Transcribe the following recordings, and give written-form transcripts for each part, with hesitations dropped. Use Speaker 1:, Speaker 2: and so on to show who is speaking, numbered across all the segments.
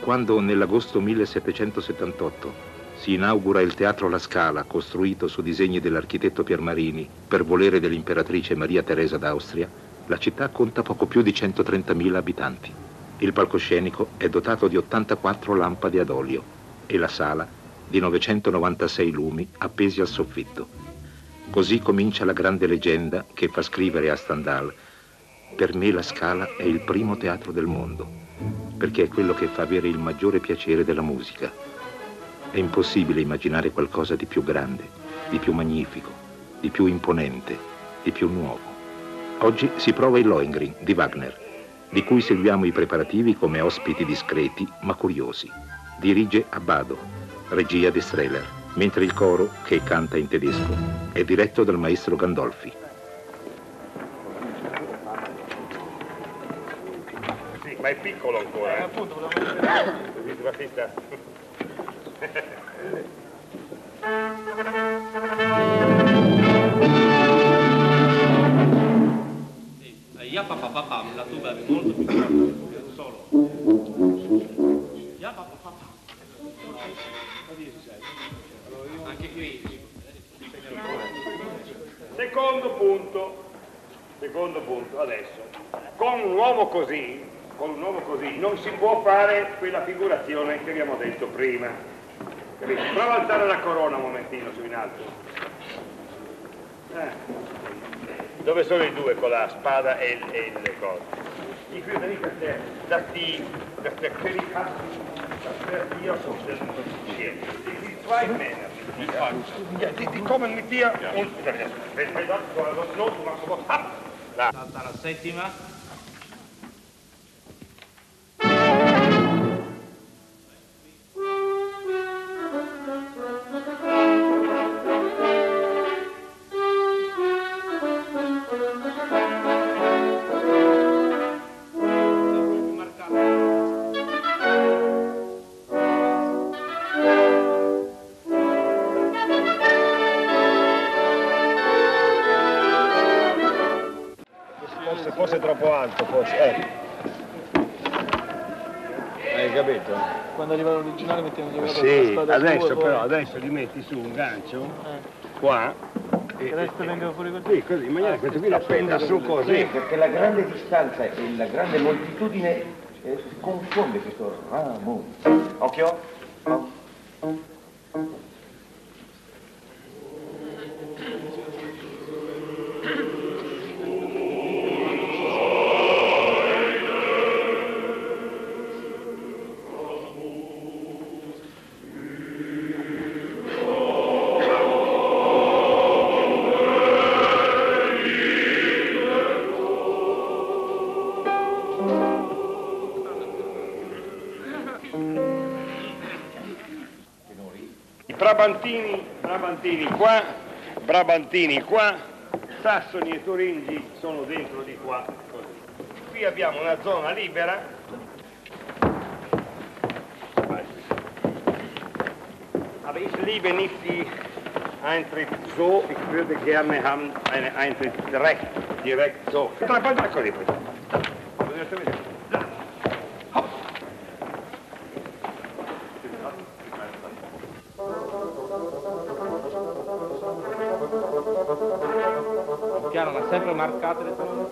Speaker 1: quando nell'agosto 1778 si inaugura il Teatro La Scala, costruito su disegni dell'architetto Piermarini per volere dell'imperatrice Maria Teresa d'Austria, la città conta poco più di 130.000 abitanti. Il palcoscenico è dotato di 84 lampade ad olio e la sala di 996 lumi appesi al soffitto. Così comincia la grande leggenda che fa scrivere a Stendhal: per me La Scala è il primo teatro del mondo, perché è quello che fa avere il maggiore piacere della musica. È impossibile immaginare qualcosa di più grande, di più magnifico, di più imponente, di più nuovo. Oggi si prova il Lohengrin di Wagner, di cui seguiamo i preparativi come ospiti discreti ma curiosi. Dirige Abbado, regia di Strehler, mentre il coro, che canta in tedesco, è diretto dal maestro Gandolfi.
Speaker 2: Sì, ma è piccolo ancora.
Speaker 3: Appunto, volevo vedere.
Speaker 4: Yapapapapam, la tuba è molto piccola, solo. Yapapapapam. Anche qui.
Speaker 2: Secondo punto, adesso. Con un uomo così non si può fare quella figurazione che abbiamo detto prima. Capito? Prova a alzare la corona un momentino su in alto. Dove sono i due con la spada e le cose? Ich würde nicht, dass die zwei Männer, die kommen mit dir und wenn das so was los machst, was ab.
Speaker 4: Dalla settima.
Speaker 2: Forse troppo alto, forse. Hai capito?
Speaker 3: Quando arriva l'originale mettiamo gli
Speaker 2: Sì, adesso però, adesso li metti su un gancio, qua,
Speaker 3: e il resto venga fuori così?
Speaker 2: Sì, così, in maniera che questo qui lo appenda su così.
Speaker 5: Sì, perché la grande distanza e la grande moltitudine confonde questo ramo. Occhio.
Speaker 2: Brabantini qua, Sassoni e Turingi sono dentro di qua, così. Qui abbiamo una zona libera. Aber ich liebe nicht die Eintritt so, ich würde gerne haben einen Eintritt direkt so. Guarda così.
Speaker 4: Piano, ma sempre marcate le parole.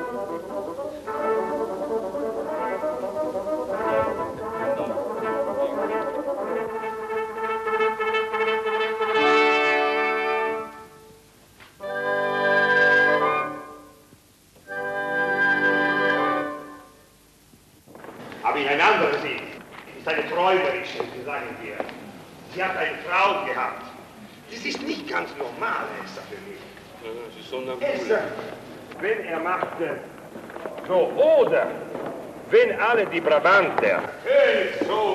Speaker 2: Aber in ein anderes Lied ist eine träumerische, wie sagen wir. Sie hat einen Traum gehabt. Das ist nicht ganz normal, Esther, für mich. Esther, wenn macht so, oder wenn alle die Brabanter, so,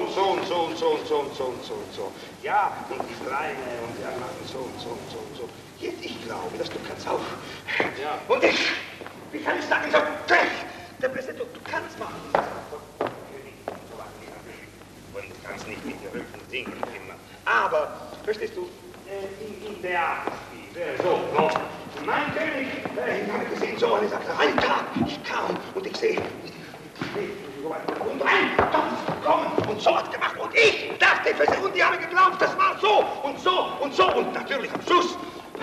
Speaker 2: ja, und die Kleine, und die machen so. Jetzt, ich glaube, dass du kannst auch. Ja. Und ich, wie kann ich sagen, so, der Präsident, du kannst machen. Und du kannst nicht mit den Rücken singen immer. Aber, verstehst du, im Theater spielen, so, no. Mein König, ich habe gesehen, so eine Sache, ich kam und ich sehe, und rein, komm, und so hat's gemacht. Und ich dachte fest, und die haben geglaubt, das war so und so und so. Und natürlich am Schluss.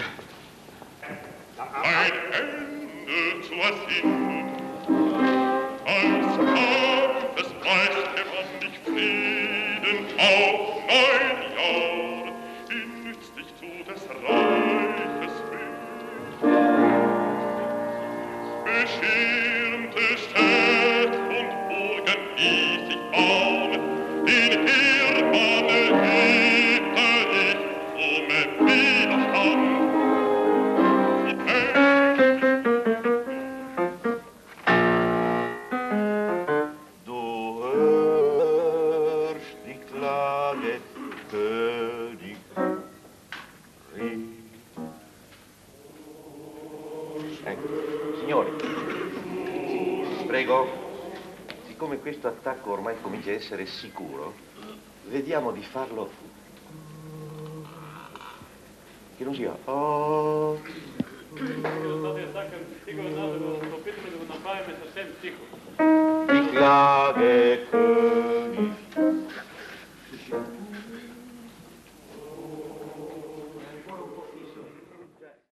Speaker 6: Ein Ende zu erfinden, als Kampfespreis gewann ich Frieden auf 9 Jahr, in nützlich zu des Reiches Frieden. Beschirmte Städt und Burgen ließ ich bauen, in Hirmanne hegte ich Widerstand.
Speaker 5: Du hörst die Klage, König, Ecco, signori, prego, siccome questo attacco ormai comincia a essere sicuro, vediamo di farlo che non sia oh. Die Klage